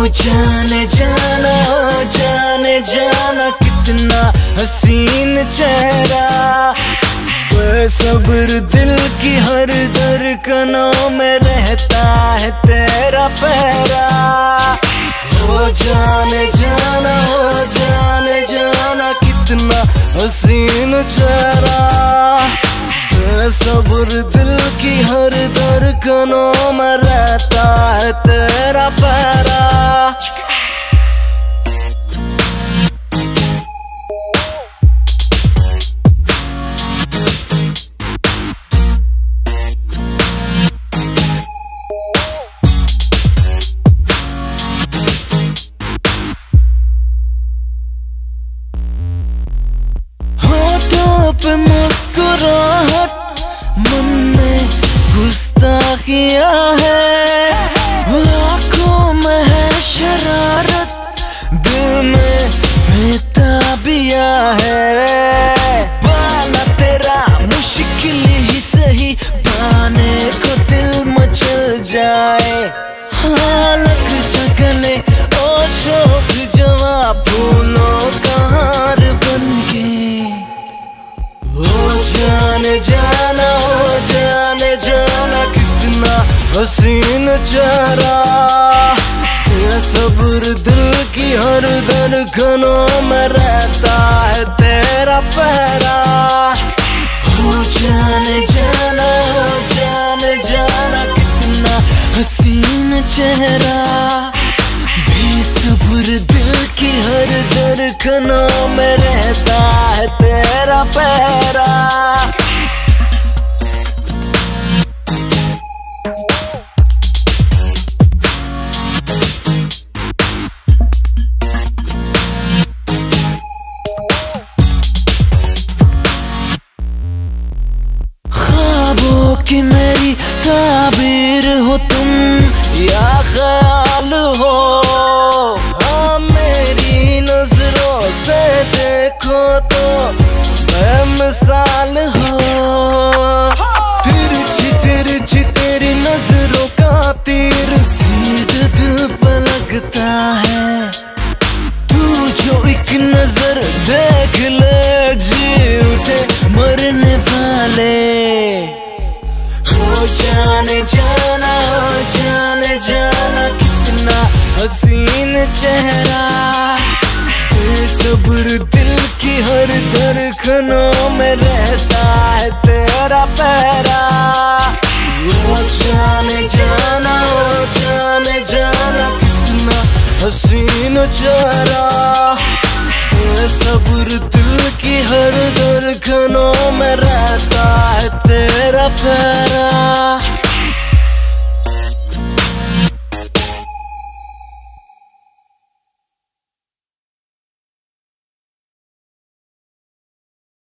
जाने जाना, जाने जाना कितना हसीन चेहरा, बेसब्र दिल की हर धड़कनों में रहता है तेरा पहरा। हो जाने जाना, हो जाने जाना कितना हसीन चेहरा, बेसब्र दिल की हर धड़कनों में रहता है तेरा पहरा। पे मुस्कुराहट मन में गुस्ताखिया है, आँखों में है शरारत, दिल में बेताबिया है। पाना तेरा मुश्किल ही सही, पाने को दिल मचल जाए, हालक जगले ओ शौक जवा फूलों का हार बनके। हो जाने जाना, हो जाने जाना कितना हसीन चेहरा, बेसब्र दिल की हर धड़कनों में रहता है तेरा पहरा। हो जाने जाना, हो जाने जाना कितना हसीन चेहरा, बेसब्र दिल की हर धड़कनों में रहता है तेरा पहरा। ख्वाबों की मेरी ताबीर हो तुम या ख्याल हो, हाँ मेरी नजरों से देखो तो बेमिसाल हो। तिरछी तिरछी तेरी नजरों का तीर सीधे दिल पर लगता है, तू जो एक नजर देख ले जी उठे मरने वाले। हो जाने जाना, हो जाने जाना कितना हसीन चेहरा, बेसब्र दिल की हर धड़कनों में रहता है तेरा पहरा। हो जाने जाना, हो जाने जाना कितना हसीन चेहरा, बेसब्र दिल की हर धड़कनों में रहता है तेरा पहरा।